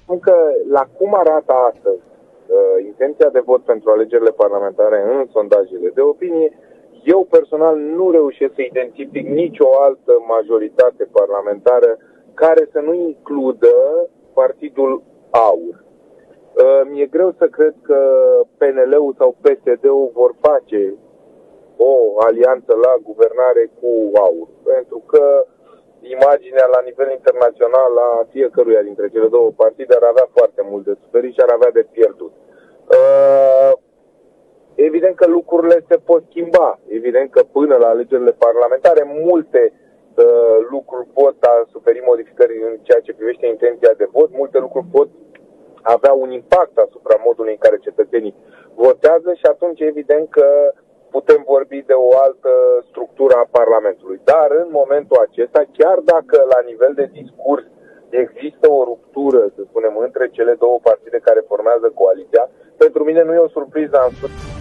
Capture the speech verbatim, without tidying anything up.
spun că la cum arată astăzi uh, intenția de vot pentru alegerile parlamentare în sondajele de opinie, eu personal nu reușesc să identific nicio altă majoritate parlamentară care să nu includă Partidul AUR. Uh, mi-e greu să cred că P N L-ul sau P S D-ul vor face o alianță la guvernare cu AUR, pentru că imaginea la nivel internațional a fiecăruia dintre cele două partide ar avea foarte mult de suferit și ar avea de pierdut. Uh, evident că lucrurile se pot schimba. Evident că până la alegerile parlamentare multe uh, lucruri pot suferi modificări în ceea ce privește intenția de vot. Multe lucruri pot avea un impact asupra modului în care cetățenii votează și atunci evident că putem vorbi de o altă structură a Parlamentului. Dar în momentul acesta, chiar dacă la nivel de discurs există o ruptură, să spunem, între cele două partide care formează coaliția, pentru mine nu e o surpriză. Am spus